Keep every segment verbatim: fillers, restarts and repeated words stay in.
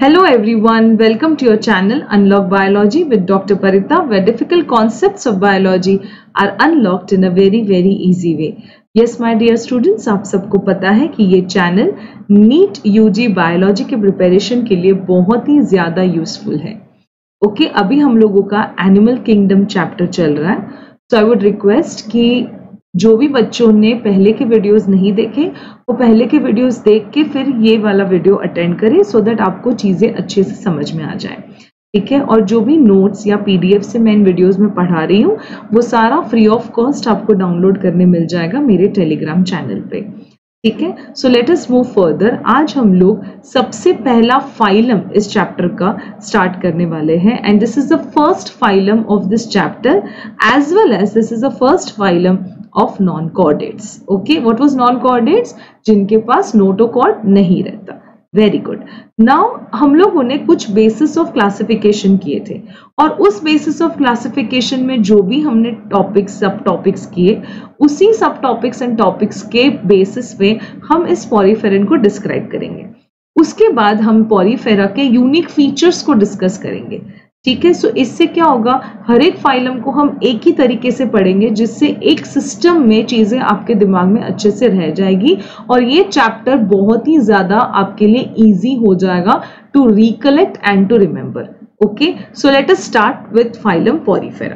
Hello everyone, welcome to your channel Unlock Biology with Doctor Parita, where difficult concepts of biology are unlocked in a very very easy way. Yes my dear students, आप सबको पता है कि ये channel NEET UG biology के preparation के लिए बहुत ही ज्यादा यूजफुल है. ओके okay, अभी हम लोगों का एनिमल किंगडम चैप्टर चल रहा है. सो आई वुड रिक्वेस्ट कि जो भी बच्चों ने पहले के वीडियोस नहीं देखे वो पहले के वीडियोस देख के फिर ये वाला वीडियो अटेंड करें सो दैट आपको चीज़ें अच्छे से समझ में आ जाए. ठीक है, और जो भी नोट्स या पीडीएफ से मैं इन वीडियोस में पढ़ा रही हूँ वो सारा फ्री ऑफ कॉस्ट आपको डाउनलोड करने मिल जाएगा मेरे टेलीग्राम चैनल पे. ठीक है, so let us move further. आज हम लोग सबसे पहला फाइलम इस चैप्टर का स्टार्ट करने वाले हैं and this is the first phylum of this chapter as well as this is the first phylum of non chordates. Okay, what was non chordates? जिनके पास नोटोकॉर्ड नहीं रहता. Very good. नाउ हम लोगों ने कुछ बेसिस ऑफ क्लासिफिकेशन किए थे और उस बेसिस ऑफ क्लासिफिकेशन में जो भी हमने टॉपिक्स सब टॉपिक्स किए उसी सब टॉपिक्स एंड टॉपिक्स के बेसिस पे हम इस पॉरीफेरन को डिस्क्राइब करेंगे. उसके बाद हम पॉरीफेरा के यूनिक फीचर्स को डिस्कस करेंगे. ठीक है, सो इससे क्या होगा, हर एक फाइलम को हम एक ही तरीके से पढ़ेंगे जिससे एक सिस्टम में चीजें आपके दिमाग में अच्छे से रह जाएगी और ये चैप्टर बहुत ही ज्यादा आपके लिए इजी हो जाएगा to recollect and to remember. Okay, so let us start with phylum Porifera.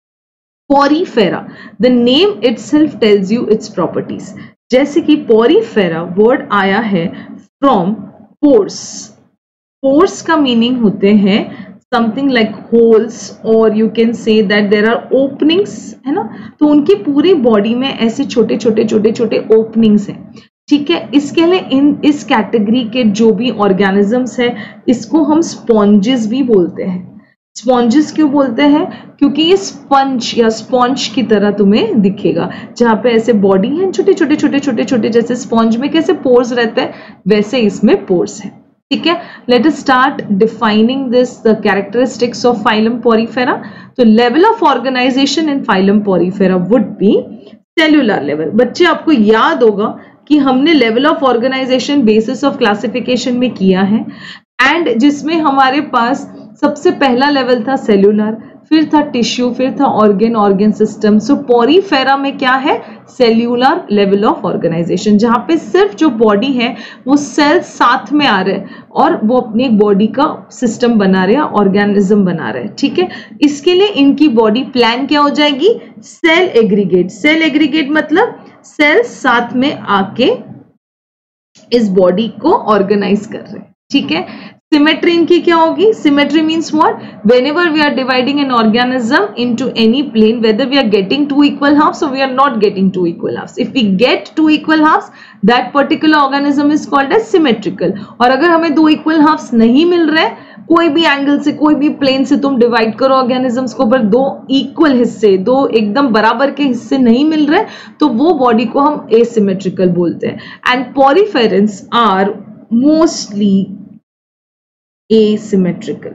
Porifera, the name itself tells you its properties. जैसे कि पॉरीफेरा वर्ड आया है फ्रॉम पोर्स. पोर्स का मीनिंग होते हैं something like holes or you can say that there are openings, है ना. तो उनकी पूरी बॉडी में ऐसे छोटे छोटे छोटे छोटे ओपनिंग्स हैं. ठीक है, इसके लिए इन इस कैटेगरी के जो भी ऑर्गेनिजम्स है इसको हम स्पॉन्जेस भी बोलते हैं. स्पॉन्जेस क्यों बोलते हैं? क्योंकि ये स्पंज या स्पॉन्ज की तरह तुम्हें दिखेगा जहाँ पे ऐसे बॉडी है छोटे छोटे छोटे छोटे छोटे, जैसे स्पॉन्ज में कैसे पोर्स रहते हैं वैसे इसमें पोर्स है. ठीक है, let us start defining this the characteristics of phylum Porifera. तो level of organisation in phylum Porifera would be cellular level. बच्चे आपको याद होगा कि हमने level of organisation basis of classification में किया है एंड जिसमें हमारे पास सबसे पहला लेवल था सेल्यूलर, फिर था टिश्यू, फिर था organ organ system. So Porifera में क्या है? सेल्यूलर लेवल ऑफ ऑर्गेनाइजेशन, जहां पे सिर्फ जो बॉडी है वो सेल्स साथ में आ रहे हैं और वो अपनी एक बॉडी का सिस्टम बना रहे हैं, ऑर्गेनिज्म बना रहे हैं. ठीक है, इसके लिए इनकी बॉडी प्लान क्या हो जाएगी? Cell aggregate. सेल एग्रीगेट मतलब सेल्स साथ में आके इस बॉडी को ऑर्गेनाइज कर रहे हैं. ठीक है, सिमेट्री इनकी क्या होगी? Symmetry means what? whenever we are dividing an organism into any plane, whether we are getting two equal halves or we are not getting two equal halves. If we get two equal halves, that particular organism is called as symmetrical. और अगर हमें दो equal halves नहीं मिल रहे, कोई भी angle से कोई भी प्लेन से तुम डिवाइड करो ऑर्गेनिजम्स को, पर दो इक्वल हिस्से, दो एकदम बराबर के हिस्से नहीं मिल रहे, तो वो बॉडी को हम एसिमेट्रिकल बोलते हैं. And poriferans are mostly asymmetrical.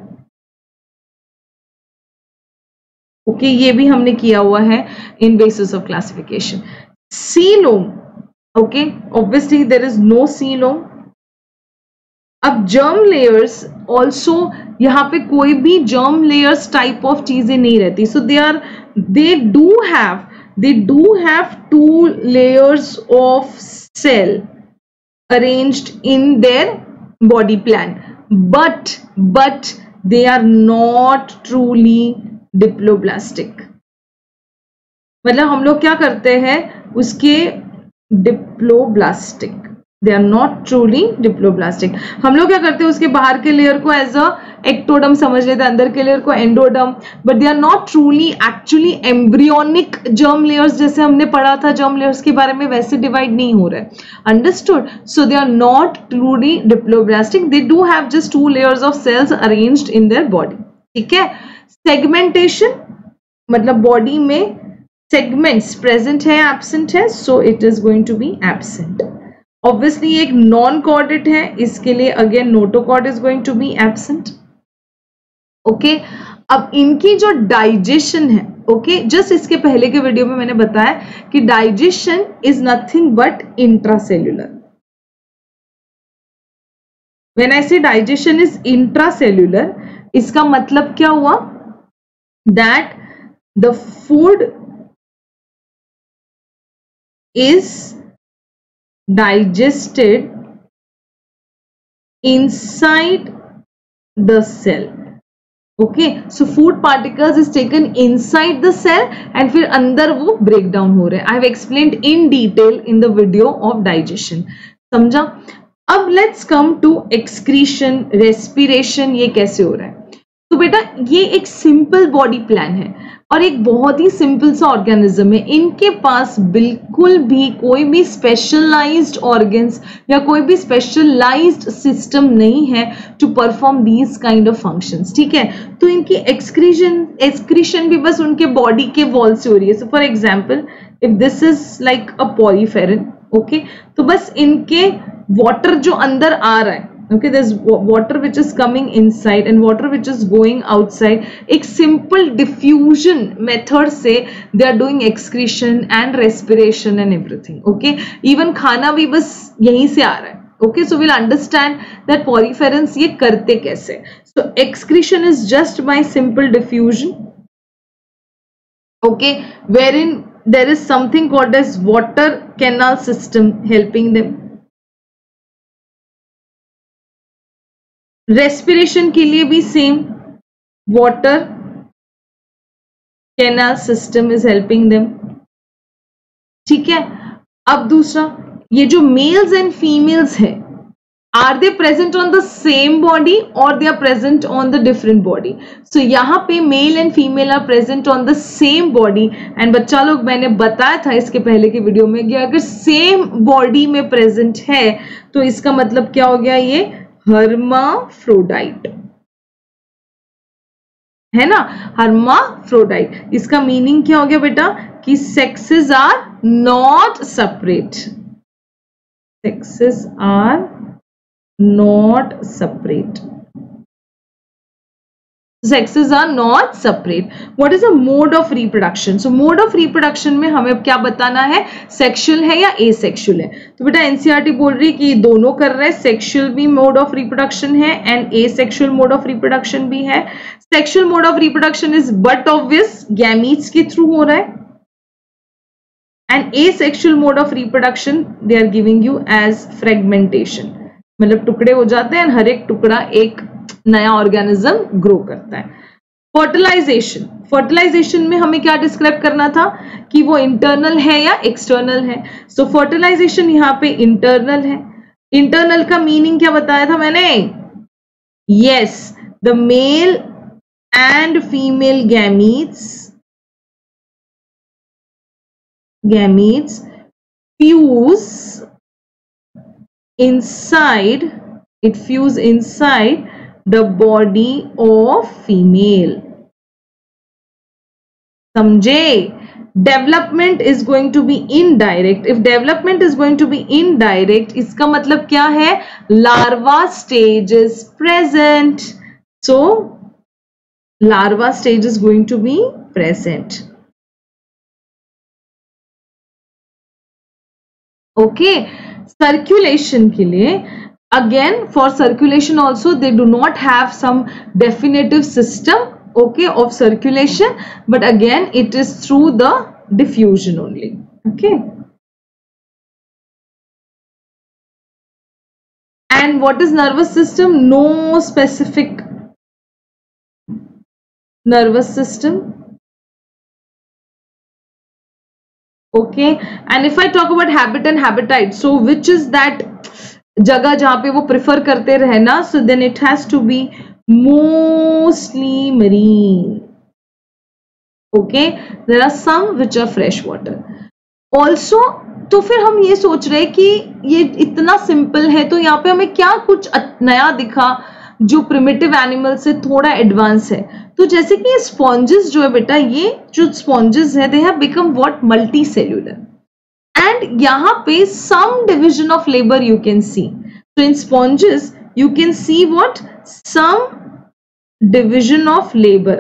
Okay okay, ये भी हमने किया हुआ है in basis of classification. Coelom, okay, obviously there is no coelom. अब जर्म लेयर्स ऑल्सो, यहाँ पे कोई भी जर्म लेयर्स टाइप ऑफ चीजें नहीं रहती. So they are they do have they do have two layers of cell arranged in their body plan, but but they are not truly diploblastic. मतलब हम लोग क्या करते हैं उसके diploblastic, they are not truly diploblastic. हम लोग क्या करते हैं उसके बाहर के लेयर को एज अ एक्टोडम समझ लेते हैं, अंदर के लेयर को endoderm, but they are not truly actually embryonic germ layers. जैसे हमने पढ़ा था जर्म लेयर्स के बारे में वैसे डिवाइड नहीं हो रहे. Understood? So they are not truly diploblastic. They do have just two layers of cells arranged in their body. ठीक है, सेगमेंटेशन मतलब बॉडी में सेगमेंट्स प्रेजेंट है एब्सेंट है, so it is going to be absent. Obviously एक non chordate है, इसके लिए again notochord is going to be absent. Okay, अब इनकी जो डाइजेशन है, ओके, जस्ट इसके पहले के वीडियो में मैंने बताया कि digestion is nothing but intracellular. When I say digestion is intracellular, इसका मतलब क्या हुआ, that the food is digested inside the cell. Okay, so food particles is taken inside the cell and फिर अंदर वो break down हो रहे हैं. I have explained in detail in the video of digestion. समझा? अब let's come to excretion, respiration, ये कैसे हो रहा है. तो बेटा ये एक सिंपल बॉडी प्लान है और एक बहुत ही सिंपल सा ऑर्गेनिज्म है. इनके पास बिल्कुल भी कोई भी स्पेशलाइज्ड ऑर्गन्स या कोई भी स्पेशलाइज्ड सिस्टम नहीं है to perform these kind of functions. ठीक है, तो इनकी एक्सक्रीशन एक्सक्रीशन भी बस उनके बॉडी के वॉल से हो रही है. So for example if this is like a poriferan, okay, तो बस इनके वाटर जो अंदर आ रहा है, okay, there's water which is coming inside and water which is going outside. एक simple diffusion method से they are doing excretion and respiration and everything. Okay, even खाना भी बस यहीं से आ रहा है. Okay, so we'll understand that poriferans ये करते कैसे. So excretion is just by simple diffusion. Okay, wherein there is something called as water canal system helping them. Respiration के लिए भी same, water canal system is helping them. ठीक है, अब दूसरा, ये जो मेल्स एंड फीमेल्स है, are they present on the same body और they are present on the different body. So यहाँ पे male and female are present on the same body. And बच्चा लोग, मैंने बताया था इसके पहले की वीडियो में कि अगर सेम बॉडी में प्रेजेंट है तो इसका मतलब क्या हो गया, ये हर्माफ्रोडाइट है ना, हर्माफ्रोडाइट. इसका मीनिंग क्या हो गया बेटा, कि sexes are not separate, sexes are not separate, sexes are not separate. What is a mode of reproduction? So mode of reproduction में हमें क्या बताना है, sexual है या asexual है. तो बेटा एनसीईआरटी बोल रही है कि दोनों कर रहे हैं, sexual भी mode of reproduction है and asexual mode of reproduction भी है. Sexual mode of reproduction is but obvious, gametes के through हो रहा है. And asexual mode of reproduction they are giving you as fragmentation, मतलब टुकड़े हो जाते हैं, हर एक टुकड़ा एक नया ऑर्गेनिज्म ग्रो करता है. फर्टिलाइजेशन, फर्टिलाइजेशन में हमें क्या डिस्क्राइब करना था कि वो इंटरनल है या एक्सटर्नल है. सो फर्टिलाइजेशन यहाँ पे इंटरनल है. इंटरनल का मीनिंग क्या बताया था मैंने, yes, the male and female gametes gametes fuse inside, it fuse inside the body of female. समझे? Development is going to be indirect. If development is going to be indirect, इसका मतलब क्या है, larva stage is present. So larva stage is going to be present. Okay. Circulation के लिए, again for circulation also they do not have some definitive system, okay, of circulation, but again it is through the diffusion only. Okay, and what is nervous system, no specific nervous system. Okay, and if I talk about habit and habitat, so which is that जगह जहां पे वो prefer करते रहना, so then it has to be mostly marine. Okay, there are some which are fresh water also. तो फिर हम ये सोच रहे कि ये इतना सिंपल है, तो यहाँ पे हमें क्या कुछ नया दिखा जो प्रिमिटिव एनिमल से थोड़ा एडवांस है. तो जैसे कि ये स्पॉन्जेस जो है बेटा, ये जो स्पॉन्जेस है, they have become what, multicellular. And यहाँ पे some division of labour you can see. So in sponges you can see what, some division of labour.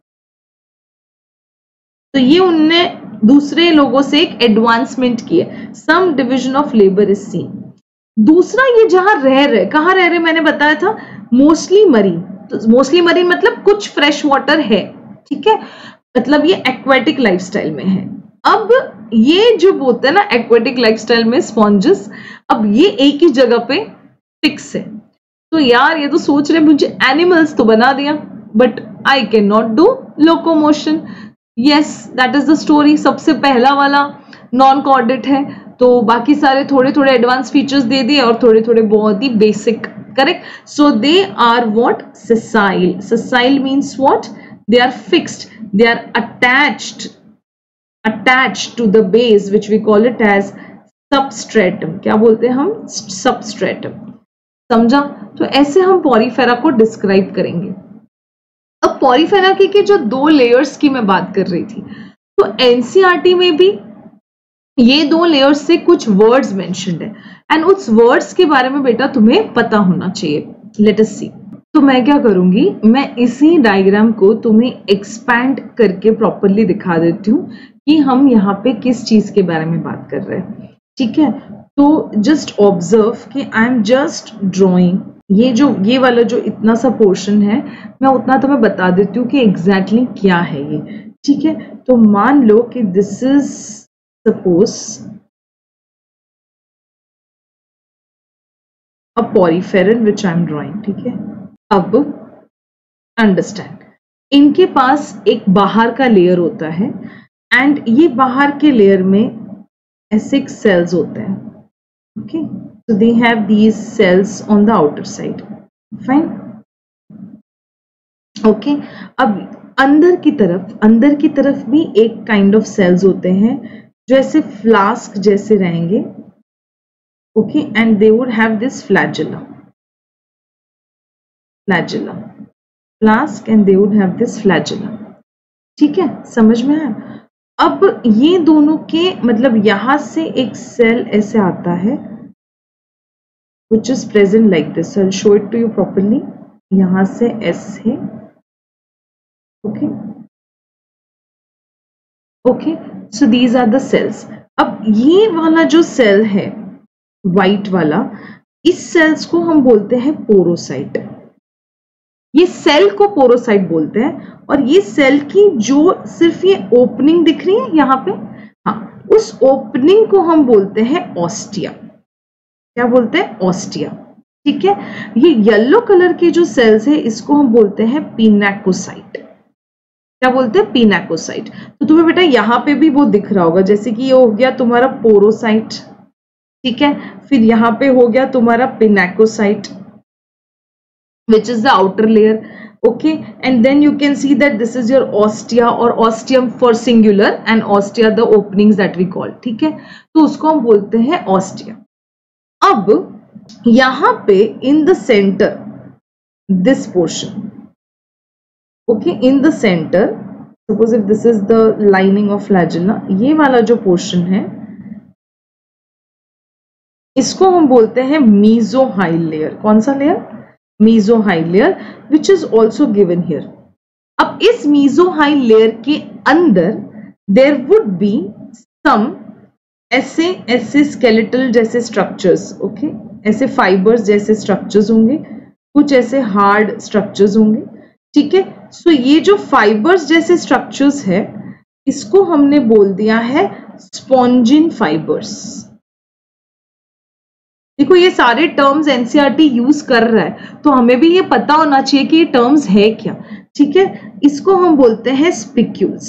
तो ये उनने दूसरे लोगों से एक एडवांसमेंट की है, some division of labour is seen. दूसरा ये जहां रह रहे, कहाँ रह रहे मैंने बताया था, मोस्टली मरीन। तो मोस्टली मरीन मतलब कुछ फ्रेश वाटर है, ठीक है, मतलब ये एक्वेटिक लाइफस्टाइल में है। अब ये जो बोलते हैं ना एक्वेटिक लाइफस्टाइल में स्पॉन्जेस, अब ये एक ही जगह पे फिक्स है। तो यार ये तो सोच रहे मुझे एनिमल्स तो बना दिया, but I can not do locomotion. Yes, that is the story. सबसे पहला वाला नॉन कॉर्डेट है, तो बाकी सारे थोड़े थोड़े एडवांस फीचर्स दे दिए और थोड़े थोड़े बहुत ही basic, correct. So they are what, sessile. Sessile means what, they are fixed, they are attached attached to the base which we call it as substratum। क्या बोलते हैं हम, substratum। समझा? तो ऐसे हम पॉरीफेरा को डिस्क्राइब करेंगे। अब पॉरीफेरा की, की जो दो लेयर्स की मैं बात कर रही थी, तो एनसीईआरटी में भी ये दो लेयर्स से कुछ वर्ड्स मेंशन्ड है, एंड उस वर्ड्स के बारे में बेटा तुम्हें पता होना चाहिए। Let us see. तो मैं क्या करूंगी, मैं इसी डायग्राम को तुम्हें एक्सपैंड करके प्रॉपरली दिखा देती हूँ कि हम यहाँ पे किस चीज के बारे में बात कर रहे हैं, ठीक है। तो जस्ट ऑब्जर्व कि आई एम जस्ट ड्रॉइंग ये जो ये वाला जो इतना सा पोर्शन है, मैं उतना तुम्हें बता देती हूँ कि एग्जैक्टली exactly क्या है ये, ठीक है। तो मान लो कि this is suppose a poriferal which I am drawing, ठीक है। अब अंडरस्टैंड, इनके पास एक बाहर का लेयर होता है, एंड ये बाहर के लेयर में ऐसे सेल्स होते हैं, okay. So they have these cells on the outer side, fine, okay. अब अंदर की तरफ अंदर की तरफ भी एक काइंड ऑफ सेल्स होते हैं जो ऐसे फ्लास्क जैसे रहेंगे, okay, and they would have this flagella flagella flask and they would have this flagella, ठीक है, समझ में आया। अब ये दोनों के मतलब यहां से एक सेल ऐसे आता है which is present like this, I'll show it to you properly। यहां से ऐसे, okay okay, so these are the cells। अब ये वाला जो सेल है व्हाइट वाला, इस सेल्स को हम बोलते हैं पोरोसाइट। ये सेल को पोरोसाइट बोलते हैं, और ये सेल की जो सिर्फ ये ओपनिंग दिख रही है यहाँ पे, हाँ, उस ओपनिंग को हम बोलते हैं ऑस्टिया। क्या बोलते हैं, ऑस्टिया, ठीक है। ये येलो कलर के जो सेल्स है इसको हम बोलते हैं पिनाकोसाइट। क्या बोलते हैं, पिनाकोसाइट। तो तुम्हें बेटा यहाँ पे भी वो दिख रहा होगा, जैसे कि ये हो गया तुम्हारा पोरोसाइट, ठीक है, फिर यहाँ पे हो गया तुम्हारा पिनाकोसाइट which is the outer layer, okay, and then you can see that this is your ostia or ostium for singular and ostia the openings that we call, ठीक है। तो उसको हम बोलते हैं ostia। अब यहाँ पे in the center this portion, okay, in the center suppose if this is the lining of flagella, ये वाला जो portion है इसको हम बोलते हैं mesohyl layer। कौन सा layer, mesohyl layer, which is also given here। अब इस mesohyl layer के अंदर there would be some ऐसे ऐसे skeletal जैसे structures, okay, ऐसे fibers जैसे structures होंगे, कुछ ऐसे hard structures होंगे, ठीक है। सो so ये जो fibers जैसे structures है इसको हमने बोल दिया है spongin fibers। देखो ये सारे टर्म्स एनसीईआरटी यूज कर रहा है, तो हमें भी ये पता होना चाहिए कि ये टर्म्स है क्या, ठीक है। इसको हम बोलते हैं स्पिक्यूल्स,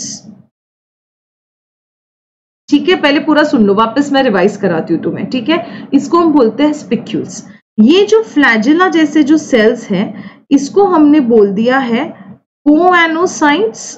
ठीक है। पहले पूरा सुन लो, वापस मैं रिवाइज कराती हूँ तुम्हें, ठीक है। इसको हम बोलते हैं स्पिक्यूल्स। ये जो फ्लैजेला जैसे जो सेल्स हैं इसको हमने बोल दिया है कोएनोसाइट्स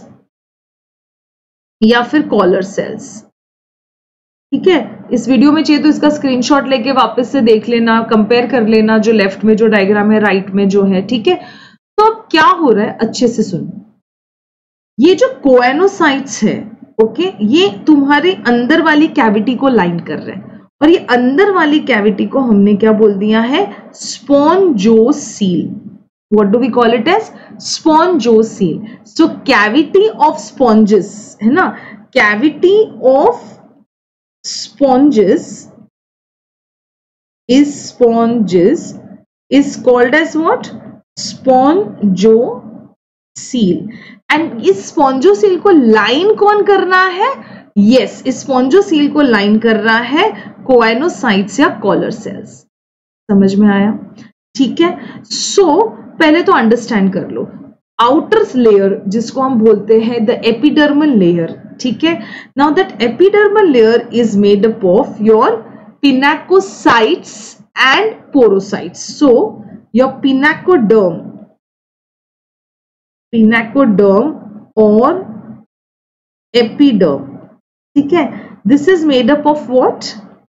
या फिर कॉलर सेल्स, ठीक है। इस वीडियो में चाहिए तो इसका स्क्रीनशॉट लेके वापस से देख लेना, कंपेयर कर लेना जो लेफ्ट में जो डायग्राम है, राइट में जो है, ठीक है। तो अब क्या हो रहा है, अच्छे से सुनो। ये जो कोएनोसाइट्स है, ओके, ये तुम्हारे अंदर वाली कैविटी को लाइन कर रहे हैं, और ये अंदर वाली कैविटी को हमने क्या बोल दिया है, spongocoel. What do we call it as, spongocoel. So cavity of sponges है ना, cavity of sponges is sponges is called as what? Spongiosil. And इस स्पॉन्जोसील को लाइन कौन करना है? यस yes, इस स्पॉन्जोसील को लाइन कर रहा है कोएनोसाइट्स या कॉलर सेल्स। समझ में आया? ठीक है। सो so, पहले तो अंडरस्टैंड कर लो आउटर लेयर जिसको हम बोलते हैं द एपिडर्मल लेयर। ठीक है। Now that epidermal layer is made up of your pinacocytes and porocytes. So your pinacoderm pinacoderm और एपिडर्म, ठीक है, this is made up of what?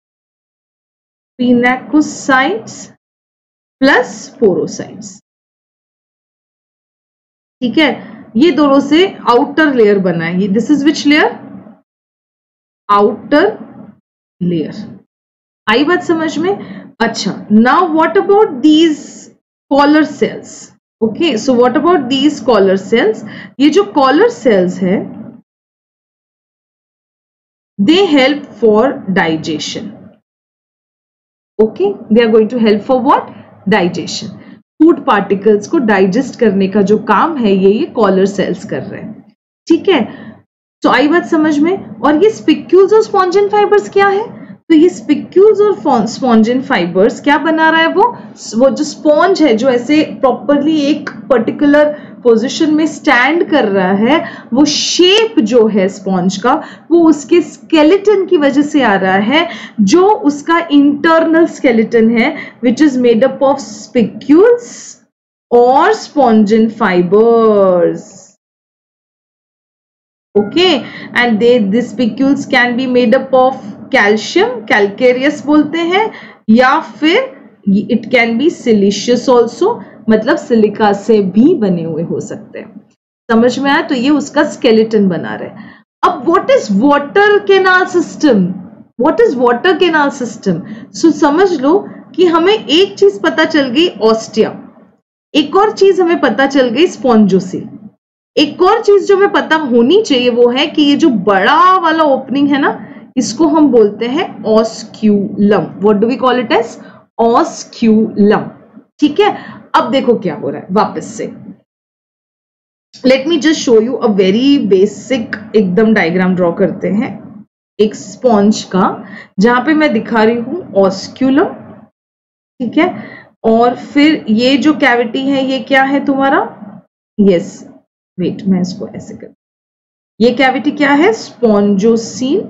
Pinacocytes plus porocytes. ठीक है, ये दोनों से आउटर लेयर बना है। This is which layer? Outer layer. आई बात समझ में? अच्छा, now what about these collar cells? Okay, so what about these collar cells? ये जो कॉलर सेल्स है they help for digestion. Okay, they are going to help for what? Digestion. Food particles को digest करने का जो काम है ये ये कॉलर सेल्स कर रहे हैं। ठीक है, तो आई बात समझ में? और ये स्पिक्यूल्स और स्पॉन्जिन फाइबर्स क्या है? तो ये स्पिक्यूल्स और स्पॉन्जिन फाइबर्स क्या बना रहा है? वो वो जो स्पॉन्ज है जो ऐसे प्रॉपरली एक पर्टिकुलर पोजीशन में स्टैंड कर रहा है, वो शेप जो है स्पॉन्ज का वो उसके स्केलेटन की वजह से आ रहा है, जो उसका इंटरनल स्केलेटन है which is made up of spicules और spongin fibres. Okay, and they this spicules can be made up of calcium, calcareous बोलते हैं, या फिर it can be siliceous also, मतलब सिलिका से भी बने हुए हो सकते हैं। समझ में आया? तो ये उसका स्केलेटन बना रहे। अब what is water canal system? What is water canal system? So समझ लो कि हमें एक चीज पता चल गई ऑस्टिया, एक और चीज हमें पता चल गई स्पॉन्जोसील, एक और चीज जो हमें पता होनी चाहिए वो है कि ये जो बड़ा वाला ओपनिंग है ना, इसको हम बोलते हैं osculum. What do we call it as? Osculum. ठीक है, अब देखो क्या हो रहा है वापस से। Let me just show you a very basic एकदम डायग्राम ड्रॉ करते हैं एक स्पॉन्ज का, जहां पे मैं दिखा रही हूं ऑस्क्यूलम। ठीक है, और फिर ये जो कैविटी है ये क्या है तुम्हारा? यस, वेट मैं इसको ऐसे कर, ये कैविटी क्या है? स्पॉन्जोसील।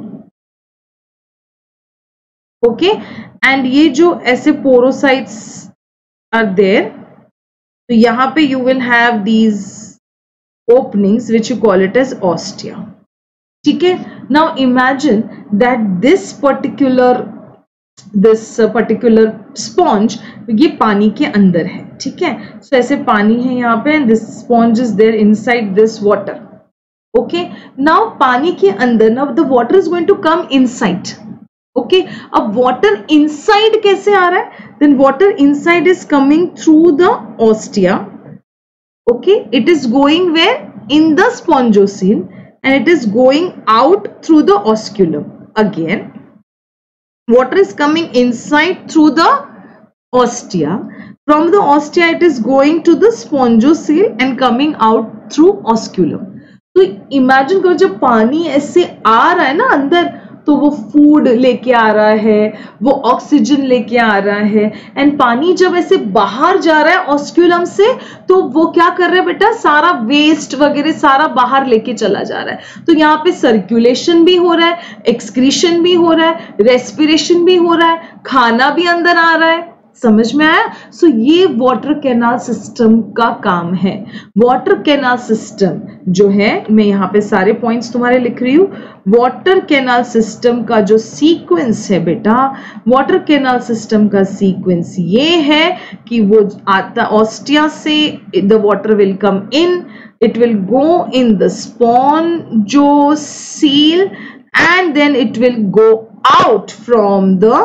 ओके, एंड ये जो ऐसे पोरोसाइट्स आर देयर, तो यहां पे you will have these openings which you call it as ostia. ठीक है, now imagine that this particular this particular sponge ये पानी के अंदर है। ठीक है, सो so, ऐसे पानी है यहाँ पे, and this sponge is there inside this water. Okay, now पानी के अंदर, now the water is going to come inside. Okay, अब वाटर इनसाइड कैसे आ रहा है? Then water inside is coming through the ostia. Okay, it is going where? In the spongocoel, and it is going out through the osculum. Again water is coming inside through the ostia. From the ostia it is going to the spongocoel and coming out through osculum. तो imagine करो जब पानी ऐसे आ रहा है ना अंदर, तो वो फूड लेके आ रहा है, वो ऑक्सीजन लेके आ रहा है, एंड पानी जब ऐसे बाहर जा रहा है ऑस्क्यूलम से, तो वो क्या कर रहा है बेटा? सारा वेस्ट वगैरह सारा बाहर लेके चला जा रहा है। तो यहाँ पे सर्कुलेशन भी हो रहा है, एक्सक्रीशन भी हो रहा है, रेस्पिरेशन भी हो रहा है, खाना भी अंदर आ रहा है। समझ में आया? सो so, ये वाटर कैनाल सिस्टम का काम है। वाटर कैनाल सिस्टम जो है, मैं यहाँ पे सारे पॉइंट्स तुम्हारे लिख रही हूँ। वाटर कैनाल सिस्टम का जो सीक्वेंस है बेटा, वाटर कैनाल सिस्टम का सीक्वेंस ये है कि वो आता ऑस्टिया से, the water will come in, it will go in the spongocoel, and then it will go out from the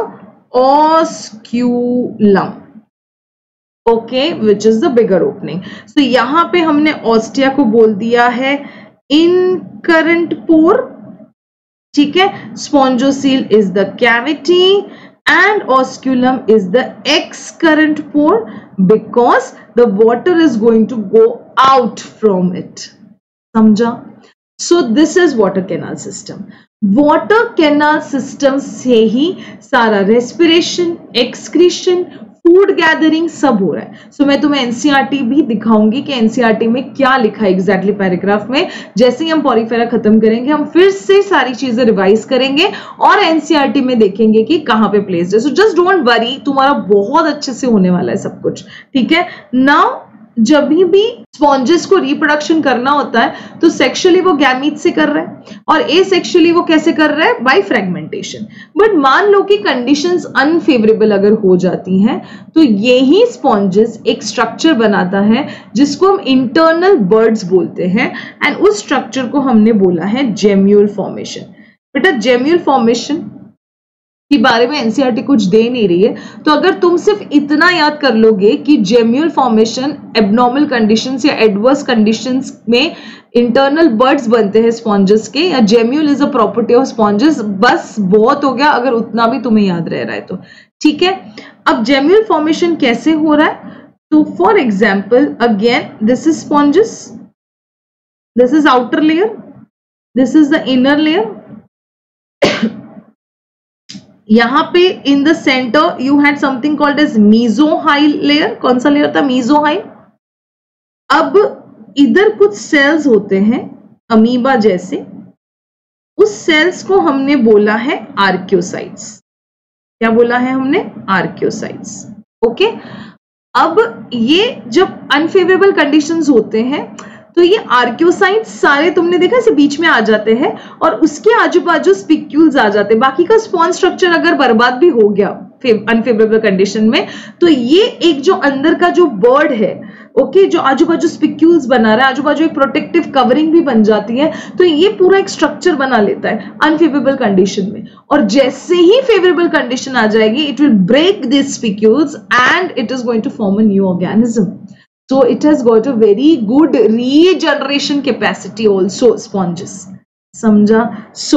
osculum, okay, which is the bigger opening. So यहां पे हमने ऑस्टिया को बोल दिया है इनकरेंट पोर। ठीक है, spongocoel is the cavity, and osculum is the X current pore because the water is going to go out from it. समझा? So this is water canal system. Water canal system से ही सारा respiration, excretion, food gathering सब हो रहा है. सो so, मैं तुम्हें एनसीईआरटी भी दिखाऊंगी कि एनसीईआरटी में क्या लिखा है एग्जैक्टली पैराग्राफ में. जैसे ही हम पॉरीफेरा खत्म करेंगे हम फिर से सारी चीजें रिवाइज करेंगे और एनसीईआरटी में देखेंगे कि कहां पे प्लेस्ड है. सो जस्ट डोंट वरी, तुम्हारा बहुत अच्छे से होने वाला है सब कुछ. ठीक है. नाउ जब भी स्पॉन्जेस को रिप्रोडक्शन करना होता है तो सेक्सुअली वो गैमीट से कर रहा है और एसेक्सुअली वो कैसे कर रहा है? By fragmentation. बट मान लो कि कंडीशंस अनफेवरेबल अगर हो जाती हैं तो यही स्पॉन्जेस एक स्ट्रक्चर बनाता है जिसको हम इंटरनल बर्ड्स बोलते हैं एंड उस स्ट्रक्चर को हमने बोला है जेम्यूल फॉर्मेशन. बेटा जेम्यूल फॉर्मेशन के बारे में एनसीईआरटी कुछ दे नहीं रही है, तो अगर तुम सिर्फ इतना याद कर लोगे कि जेम्यूल फॉर्मेशन एब्नॉर्मल कंडीशंस या एडवर्स कंडीशंस में इंटरनल बर्ड्स बनते हैं स्पॉन्जेस के, या gemmule is a property of sponges, बस बहुत हो गया अगर उतना भी तुम्हें याद रह रहा है तो. ठीक है. अब जेम्यूल फॉर्मेशन कैसे हो रहा है? तो for example again this is sponges, this is outer layer, this is the inner layer. यहां पे in the centre you had something called as mesohyl layer. कौन सा लेयर था? मीजोहाइल. अब इधर कुछ सेल्स होते हैं अमीबा जैसे, उस सेल्स को हमने बोला है आर्क्योसाइट्स. क्या बोला है हमने? आर्क्योसाइट्स. ओके. अब ये जब अनफेवरेबल कंडीशंस होते हैं तो ये आर्क्योसाइट्स सारे तुमने देखा इसे बीच में आ जाते हैं और उसके आजू बाजू स्पिक्यूल्स आ जाते हैं. बाकी का स्पॉन्ज स्ट्रक्चर अगर बर्बाद भी हो गया अनफेवरेबल कंडीशन में तो ये एक जो अंदर का जो बर्ड है, ओके okay, जो आजू बाजू स्पिक्यूल्स बना रहा है, आजू बाजू एक प्रोटेक्टिव कवरिंग भी बन जाती है, तो ये पूरा एक स्ट्रक्चर बना लेता है अनफेवरेबल कंडीशन में. और जैसे ही फेवरेबल कंडीशन आ जाएगी it will break this spicules and it is going to form a new organism. So it has got a very good regeneration capacity also, sponges. Samjha? So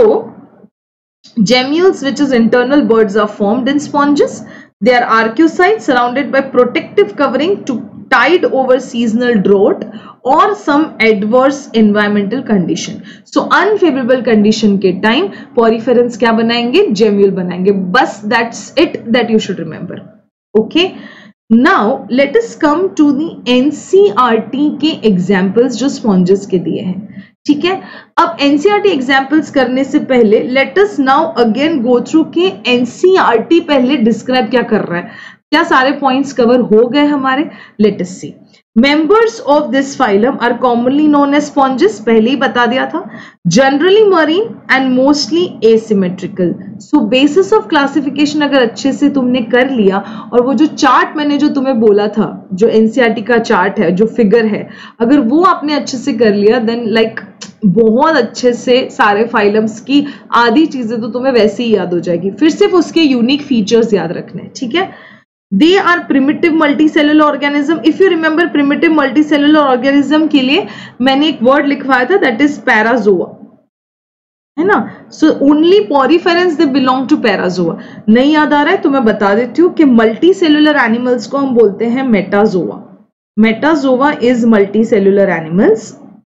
gemmules, which is internal birds, are formed in sponges. They are arcusites surrounded by protective covering to tide over seasonal drought or some adverse environmental condition. So unfavorable condition के time poriferans क्या बनाएंगे? Gemmule बनाएंगे. बस that's it that you should remember. Okay. Now let us come to the N C E R T के examples जो sponges के दिए हैं. ठीक है. अब N C E R T examples करने से पहले let us now again go through के N C E R T पहले describe क्या कर रहा है. क्या सारे points cover हो गए हमारे? Let us see. Members of this phylum are commonly known as sponges. पहले ही बता दिया था. Generally marine and mostly asymmetrical. So basis of classification अगर अच्छे से तुमने कर लिया और वो जो चार्ट मैंने जो तुम्हें बोला था, जो एनसीईआरटी का चार्ट है, जो फिगर है, अगर वो आपने अच्छे से कर लिया देन लाइक बहुत अच्छे से सारे फाइलम्स की आधी चीजें तो तुम्हें वैसे ही याद हो जाएगी. फिर सिर्फ उसके यूनिक फीचर्स याद रखने हैं. ठीक है. They are primitive multicellular organism. If you remember primitive multicellular organism के लिए मैंने एक वर्ड लिखवाया था that is parazoa, है ना. So only poriferans they belong to parazoa. नहीं याद आ रहा है तो मैं बता देती हूँ कि multicellular animals को हम बोलते हैं metazoa. Metazoa is multicellular animals.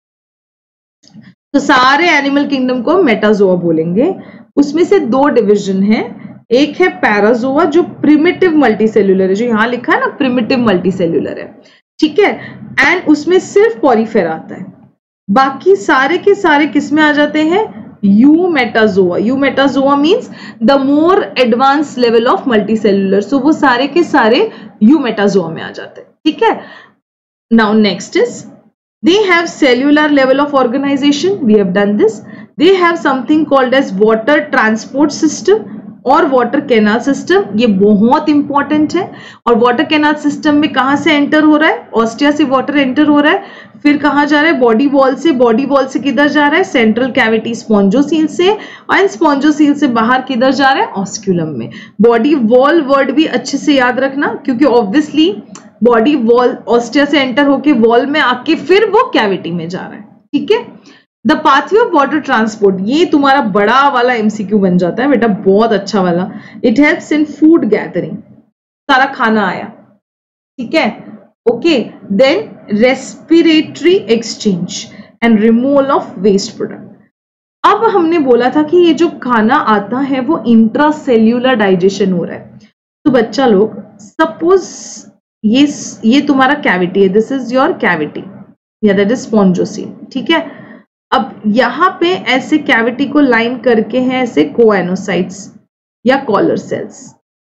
तो सारे एनिमल किंगडम को मेटाजोआ बोलेंगे. उसमें से दो डिविजन है. एक है पैराजोआ जो प्रिमिटिव मल्टीसेल्यूलर है, जो यहां लिखा है ना प्रिमिटिव मल्टीसेल्यूलर है. ठीक है. एंड उसमें सिर्फ पॉरीफेरा आता है. बाकी सारे के सारे किस में आ जाते हैं? Eumetazoa. Eumetazoa means the more advance level of multicellular. So वो सारे के सारे यूमेटाजोआ में आ जाते हैं. ठीक है. Now next is they have cellular level of organization. We have done this. They have something called as water transport system और वाटर कैनाल सिस्टम. ये बहुत इंपॉर्टेंट है. और वाटर कैनाल सिस्टम में कहां से एंटर हो रहा है? ऑस्टिया से वाटर एंटर हो रहा है. फिर कहां जा रहा है? बॉडी वॉल से. बॉडी वॉल से किधर जा रहा है? सेंट्रल कैविटी स्पॉन्जोसील से. और स्पॉन्जोसील से बाहर किधर जा रहा है? ऑस्क्यूलम में. बॉडी वॉल वर्ड भी अच्छे से याद रखना क्योंकि ऑब्वियसली बॉडी वॉल ऑस्टिया से एंटर होके वॉल में आके फिर वो कैविटी में जा रहा है. ठीक है. The pathway of water transport, ये तुम्हारा बड़ा वाला एमसीक्यू बन जाता है बेटा, बहुत अच्छा वाला. It helps in food gathering, सारा खाना आया, ठीक है, okay. Then respiratory exchange and removal of waste product. अब हमने बोला था कि ये जो खाना आता है वो इंट्रासेल्यूलर डाइजेशन हो रहा है. तो बच्चा लोग, सपोज ये ये तुम्हारा कैविटी है, दिस इज योर कैविटी या दैट इज स्पॉन्जोसील, ठीक है. अब यहां पे ऐसे कैविटी को लाइन करके हैं ऐसे कोएनोसाइट्स या collar cells,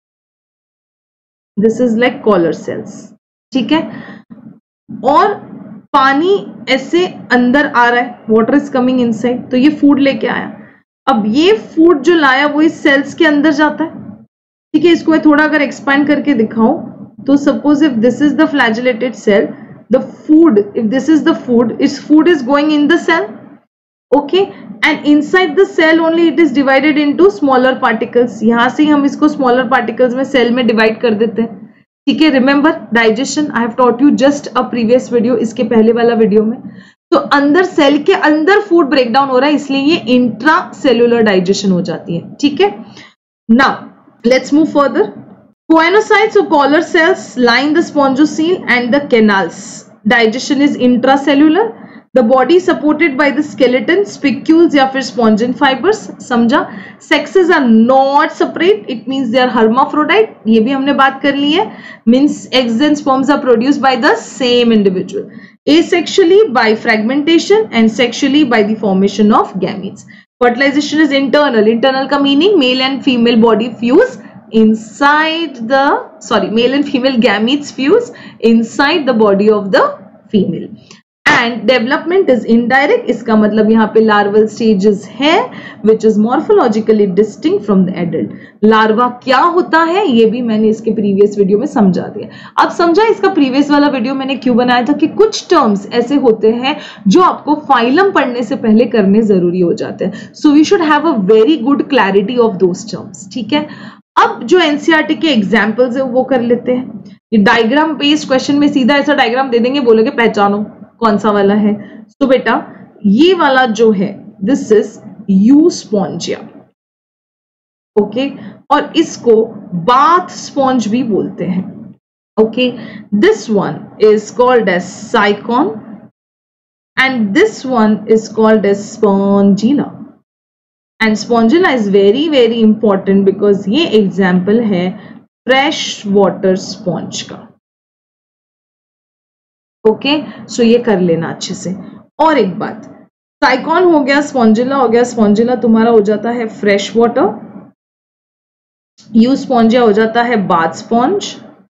this is like collar cells, ठीक है. और पानी ऐसे अंदर आ रहा है, वाटर इज कमिंग इनसाइड, तो ये फूड लेके आया. अब ये फूड जो लाया वो इस सेल्स के अंदर जाता है, ठीक है. इसको मैं थोड़ा अगर एक्सपांड करके दिखाऊं तो suppose if this is the flagellated cell, the food, if this is the food, इस food is going in the cell, okay, and inside the cell only it is divided into smaller particles. यहां से हम इसको smaller particles में cell में divide कर देते हैं, ठीक है. Remember digestion, I have taught you just a previous video, इसके पहले वाला वीडियो में. तो अंदर सेल के अंदर फूड ब्रेक डाउन हो रहा है, इसलिए ये इंट्रा सेल्यूलर डाइजेशन हो जाती है, ठीक है. Now let's move further. Coenocytes or polar cells line the spongocoel and the canals. Digestion is intracellular. The body supported by the skeleton, spicules या फिर spongin fibers. समझा? Sexes are not separate. It means they are hermaphrodite. ये भी हमने बात कर ली है. Means eggs and sperms are produced by the same individual. Asexually by fragmentation and sexually by the formation of gametes. Fertilization is internal. Internal का meaning male and female body fuse inside the, sorry, male and female gametes fuse inside the body of the female. And development is indirect, इसका मतलब यहाँ पे larval stages है which is morphologically distinct from the adult. larva क्या होता है ये भी मैंने इसके previous video में समझा दिया. अब समझा इसका previous वाला video मैंने क्यों बनाया था कि कुछ terms ऐसे होते हैं जो आपको phylum पढ़ने से पहले करने जरूरी हो जाते हैं. So we should have a very good clarity of those terms, ठीक है. अब जो एनसीईआरटी के एग्जाम्पल्स है वो कर लेते हैं. ये डायग्राम बेस्ड क्वेश्चन में सीधा ऐसा डायग्राम दे देंगे, बोलोगे पहचानो कौन सा वाला है. तो बेटा ये वाला जो है दिस इज यूस्पोंजिया, ओके, और इसको बाथ स्पॉन्ज भी बोलते हैं, okay. This one is called as Sycon and this one is called as Spongilla. And Spongilla is very very important because ये एग्जाम्पल है फ्रेश वाटर स्पॉन्ज का, ओके. सो ये कर लेना अच्छे से. और एक बात, साइकॉन हो गया, स्पॉन्जिला हो गया. स्पॉन्जिला तुम्हारा हो जाता है फ्रेश वाटर, यूस्पोंजिया हो जाता है बाथ स्पॉन्ज,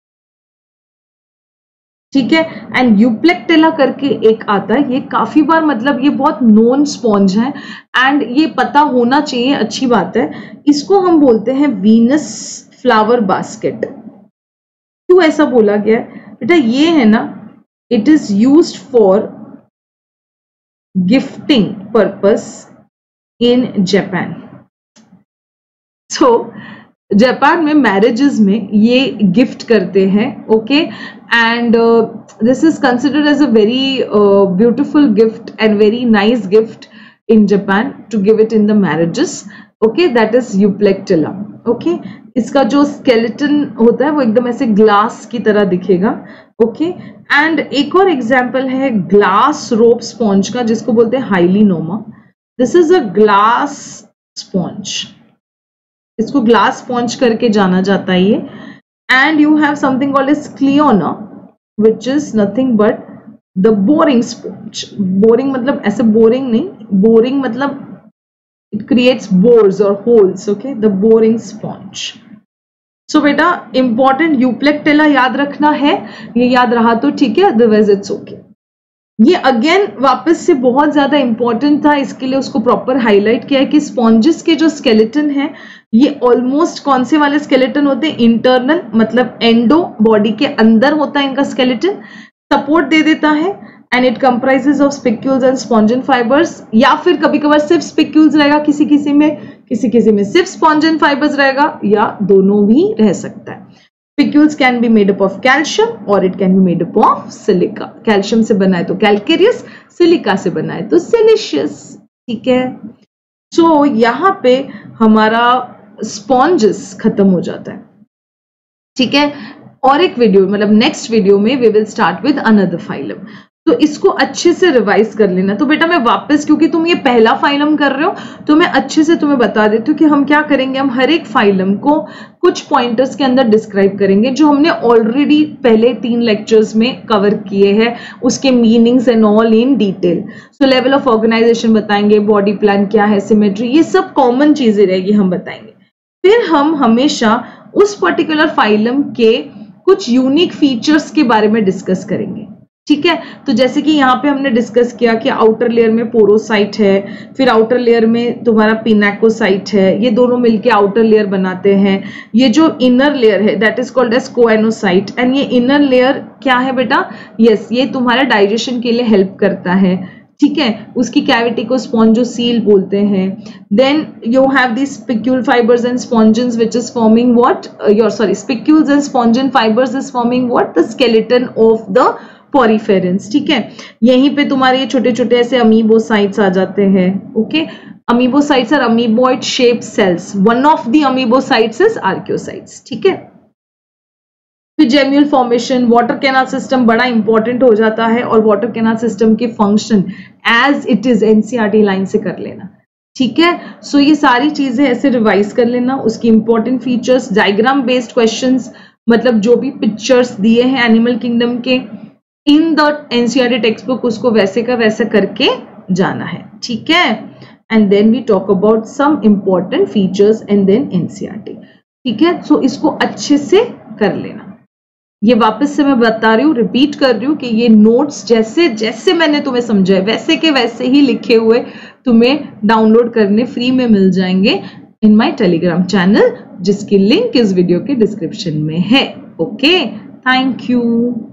ठीक है. एंड यूप्लेक्टेला करके एक आता है, ये काफी बार मतलब ये बहुत नोन स्पॉन्ज है एंड ये पता होना चाहिए, अच्छी बात है. इसको हम बोलते हैं वीनस फ्लावर बास्केट. क्यों ऐसा बोला गया बेटा? ये है ना, it is used for gifting purpose in Japan. So Japan में मैरिजेस में ये गिफ्ट करते हैं, okay. And this is considered as a very beautiful gift and very nice gift in Japan to give it in the marriages, okay. That is Euplectella, okay. इसका जो skeleton होता है वो एकदम ऐसे ग्लास की तरह दिखेगा, ओके. एंड एक और एग्जाम्पल है ग्लास रोप स्पॉन्ज का जिसको बोलते हैं Hyalonema. This is a glass sponge, इसको ग्लास स्पॉन्ज करके जाना जाता है ये. And you have something called as Cliona which is nothing but the boring sponge. Boring मतलब ऐसे बोरिंग नहीं, बोरिंग मतलब it creates bores or holes, okay, the boring sponge. So बेटा important यूप्लेक्टेला याद रखना है, ये याद रहा तो ठीक है, अदरवाइज इट्स ओके. ये अगेन वापस से बहुत ज्यादा इंपॉर्टेंट था, इसके लिए उसको प्रॉपर हाईलाइट किया है कि स्पॉन्जेस के जो स्केलेटन है ये ऑलमोस्ट कौन से वाले स्केलेटन होते हैं? इंटरनल, मतलब एंडो, बॉडी के अंदर होता है इनका स्केलेटन, सपोर्ट दे देता है. And it comprises of spicules and spongin fibres, या फिर कभी कभार सिर्फ स्पिक्यूल्स रहेगा किसी किसी में, किसी किसी में सिर्फ स्पॉन्जिन फाइबर्स रहेगा, या दोनों भी रह सकता है. Spicules can be made up of calcium or it can be made up of silica. Calcium से बना है तो calcareous, सिलिका से बना है तो silicious. ठीक है, सो so, यहाँ पे हमारा स्पॉन्जेस खत्म हो जाता है. ठीक है, और एक वीडियो मतलब नेक्स्ट वीडियो में we will start with another phylum. तो इसको अच्छे से रिवाइज कर लेना. तो बेटा मैं वापस, क्योंकि तुम ये पहला फाइलम कर रहे हो तो मैं अच्छे से तुम्हें बता देती हूँ कि हम क्या करेंगे. हम हर एक फाइलम को कुछ पॉइंटर्स के अंदर डिस्क्राइब करेंगे जो हमने ऑलरेडी पहले तीन लेक्चर्स में कवर किए हैं, उसके meanings and all in detail. So level of organisation बताएंगे, बॉडी प्लान क्या है, सिमेट्री, ये सब कॉमन चीजें रहेगी, हम बताएंगे. फिर हम हमेशा उस पर्टिकुलर फाइलम के कुछ यूनिक फीचर्स के बारे में डिस्कस करेंगे. ठीक है, तो जैसे कि यहाँ पे हमने डिस्कस किया कि आउटर लेयर में पोरोसाइट है, फिर आउटर लेयर में तुम्हारा पिनाकोसाइट है, ये दोनों मिलके आउटर लेयर बनाते हैं. ये जो इनर लेयर है that is called as coenocyte. And ये इनर लेयर क्या है बेटा? यस, ये तुम्हारा डाइजेशन के लिए हेल्प करता है. ठीक है, उसकी कैविटी को स्पॉन्जोसील बोलते हैं. Then you have this spicule fibres and spongins which is forming what your sorry spicules and spongin fibres is forming what the skeleton of the poriferans. ठीक है, यहीं पे तुम्हारे ये छोटे छोटे ऐसे अमीबोसाइट्स आ जाते हैं. Okay, amoebocytes are amoeboid shape cells. One of the amoebocytes is archaeocytes. ठीक है, फिर gemmule formation, water canal system बड़ा इंपॉर्टेंट हो जाता है और वाटर कैनाल सिस्टम के function as it is NCERT line से कर लेना. ठीक है, सो so ये सारी चीजें ऐसे रिवाइज कर लेना. उसकी important features, diagram based questions, मतलब जो भी पिक्चर्स दिए हैं एनिमल किंगडम के in the NCERT text book, उसको वैसे का वैसा करके जाना है. ठीक है, and then we talk about some important features and then NCERT. ठीक है, सो so इसको अच्छे से कर लेना. ये वापस से मैं बता रही हूँ, रिपीट कर रही हूँ कि ये नोट्स जैसे जैसे मैंने तुम्हें समझाए वैसे के वैसे ही लिखे हुए तुम्हें डाउनलोड करने फ्री में मिल जाएंगे इन माय टेलीग्राम चैनल, जिसकी लिंक इस वीडियो के डिस्क्रिप्शन में है. Okay, thank you.